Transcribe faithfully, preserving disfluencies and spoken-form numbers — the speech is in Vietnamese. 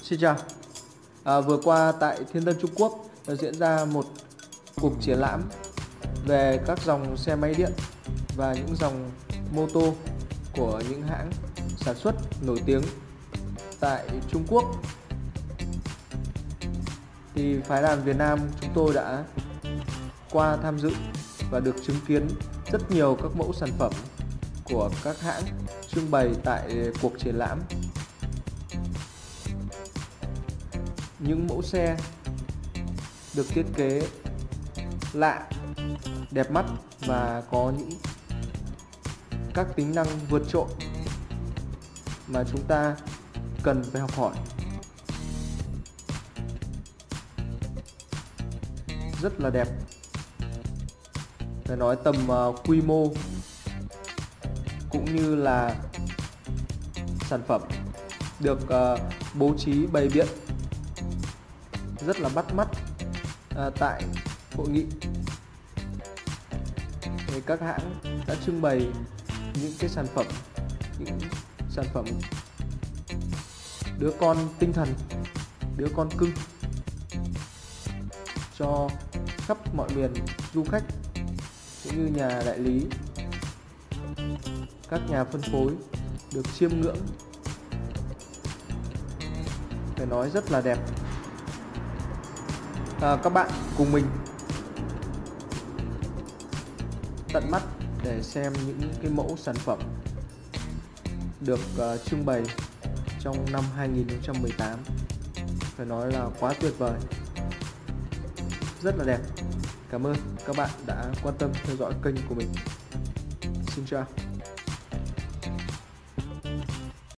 Xin chào. À, vừa qua tại Thiên Tân Trung Quốc đã diễn ra một cuộc triển lãm về các dòng xe máy điện và những dòng mô tô của những hãng sản xuất nổi tiếng tại Trung Quốc. Thì phái đoàn Việt Nam chúng tôi đã qua tham dự và được chứng kiến rất nhiều các mẫu sản phẩm của các hãng trưng bày tại cuộc triển lãm. Những mẫu xe được thiết kế lạ, đẹp mắt và có những các tính năng vượt trội mà chúng ta cần phải học hỏi. Rất là đẹp. Phải nói tầm uh, quy mô cũng như là sản phẩm được uh, bố trí bày biện rất là bắt mắt uh, tại hội nghị. Thì các hãng đã trưng bày những cái sản phẩm, những sản phẩm đứa con tinh thần, đứa con cưng cho khắp mọi miền du khách cũng như nhà đại lý, các nhà phân phối được chiêm ngưỡng. Phải nói rất là đẹp. À, các bạn cùng mình tận mắt để xem những cái mẫu sản phẩm được uh, trưng bày trong năm hai nghìn không trăm mười tám. Phải nói là quá tuyệt vời, rất là đẹp. Cảm ơn các bạn đã quan tâm theo dõi kênh của mình. Xin chào.